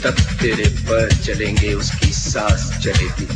तक तेरे पर चलेंगे, उसकी सांस चलेगी।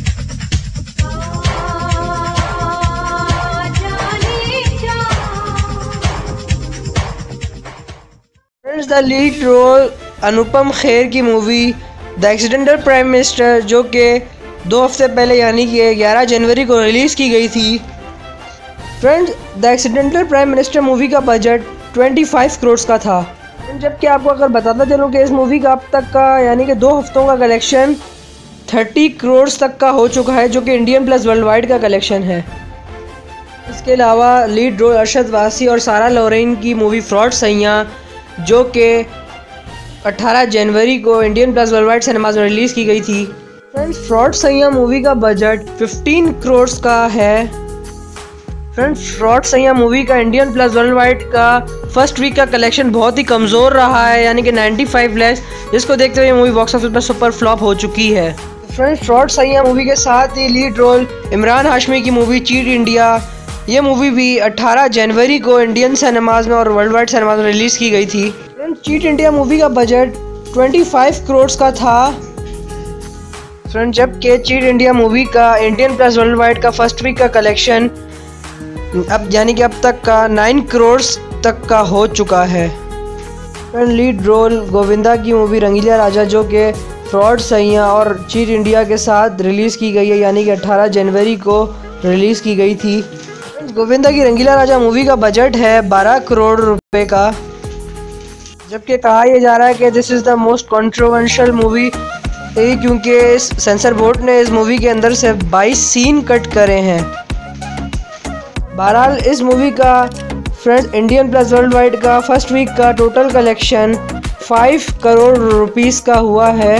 The lead role Anupam Kher की movie the accidental prime minister, जो कि 2 हफ्ते पहले यानी कि 11 जनवरी को रिलीज़ की गई थी। Friends, the accidental prime minister movie का बजट 25 करोड़ का था। जबकि आपको अगर बताता चलूँ कि इस मूवी का अब तक का यानी कि 2 हफ्तों का कलेक्शन 30 करोड़ तक का हो चुका है, जो कि इंडियन प्लस वर्ल्ड वाइड का कलेक्शन है। इसके अलावा लीड रोल अरशद वारसी और सारा लोरेन की मूवी फ्रॉड सैयां, जो कि 18 जनवरी को Indian plus world wide cinemas में रिलीज़ की गई थी। फ्रेंड्स, फ्रॉड सैयां मूवी का बजट 15 करोड़ का है। फ्रेंड्स, फ्रॉड सैयां मूवी का इंडियन प्लस वर्ल्ड वाइड का फर्स्ट वीक का कलेक्शन बहुत ही कमज़ोर रहा है, यानी कि 95 लाख, जिसको देखते हुए मूवी बॉक्स ऑफिस पर सुपर फ्लॉप हो चुकी है। फ्रेंड्स, फ्रॉड सैयां मूवी के साथ ही लीड रोल इमरान हाशमी की मूवी चीट इंडिया, ये मूवी भी 18 जनवरी को इंडियन सिनेमाज में और वर्ल्ड वाइड सिनेमाज में रिलीज़ की गई थी। फ्रेंड्स, चीट इंडिया मूवी का बजट 25 करोड़ का था। फ्रेंड्स, जबकि चीट इंडिया मूवी का इंडियन प्लस वर्ल्ड वाइड का फर्स्ट वीक का कलेक्शन अब यानी कि अब तक का 9 करोड़ तक का हो चुका है। फ्रेंड, लीड रोल गोविंदा की मूवी रंगीला राजा, जो कि फ्रॉड सैयां और चीट इंडिया के साथ रिलीज़ की गई है, यानी कि 18 जनवरी को रिलीज़ की गई थी। गोविंदा की रंगीला राजा मूवी का बजट है 12 करोड़ रुपए का। जबकि कहा यह जा रहा है कि this is the most controversial movie, क्योंकि इस सेंसर बोर्ड ने इस मूवी के अंदर से 22 सीन कट करे हैं। बहरहाल, इस मूवी का friends Indian plus world wide का फर्स्ट वीक का टोटल कलेक्शन 5 करोड़ रुपीस का हुआ है।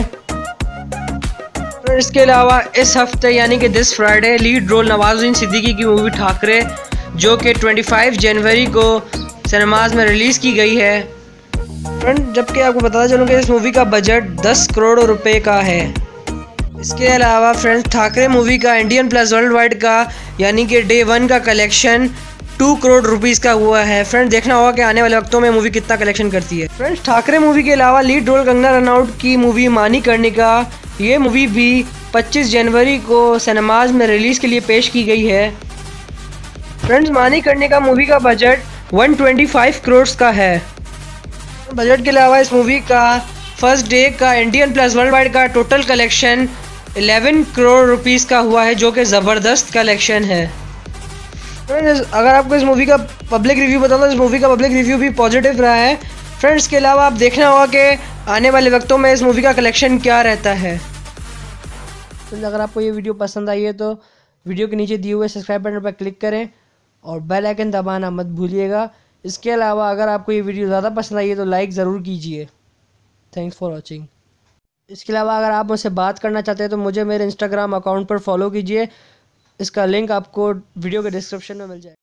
इसके अलावा इस हफ्ते यानी कि this Friday lead role Nawazuddin Siddiqui की मूवी ठाकरे, जो कि 25 जनवरी को सिनेमाज में रिलीज़ की गई है। फ्रेंड, जबकि आपको बताता चलूँ कि इस मूवी का बजट 10 करोड़ रुपए का है। इसके अलावा फ्रेंड्स, ठाकरे मूवी का इंडियन प्लस वर्ल्ड वाइड का यानी कि डे 1 का कलेक्शन 2 करोड़ रुपीस का हुआ है। फ्रेंड्स, देखना होगा कि आने वाले वक्तों में मूवी कितना कलेक्शन करती है। फ्रेंड्स, ठाकरे मूवी के अलावा लीड रोल कंगना रनौत की मूवी मानी कर्णिका, ये मूवी भी 25 जनवरी को सिनेमाज में रिलीज़ के लिए पेश की गई है। फ्रेंड्स, मानी कर्णिका मूवी का बजट 125 करोड़ का है। बजट के अलावा इस मूवी का फर्स्ट डे का इंडियन प्लस वर्ल्ड वाइड का टोटल कलेक्शन 11 करोड़ रुपीस का हुआ है, जो कि ज़बरदस्त कलेक्शन है। फ्रेंड्स, अगर आपको इस मूवी का पब्लिक रिव्यू बताऊँ तो इस मूवी का पब्लिक रिव्यू भी पॉजिटिव रहा है। फ्रेंड्स, के अलावा आप देखना होगा कि आने वाले वक्तों में इस मूवी का कलेक्शन क्या रहता है। फ्रेंड्स, अगर आपको ये वीडियो पसंद आई है तो वीडियो के नीचे दिए हुए सब्सक्राइब बटन पर क्लिक करें और बेल आइकन दबाना मत भूलिएगा। इसके अलावा अगर आपको ये वीडियो ज़्यादा पसंद आई है तो लाइक ज़रूर कीजिए। Thanks for watching. इसके अलावा अगर आप मुझसे बात करना चाहते हैं तो मुझे मेरे इंस्टाग्राम अकाउंट पर फॉलो कीजिए। इसका लिंक आपको वीडियो के डिस्क्रिप्शन में मिल जाएगा।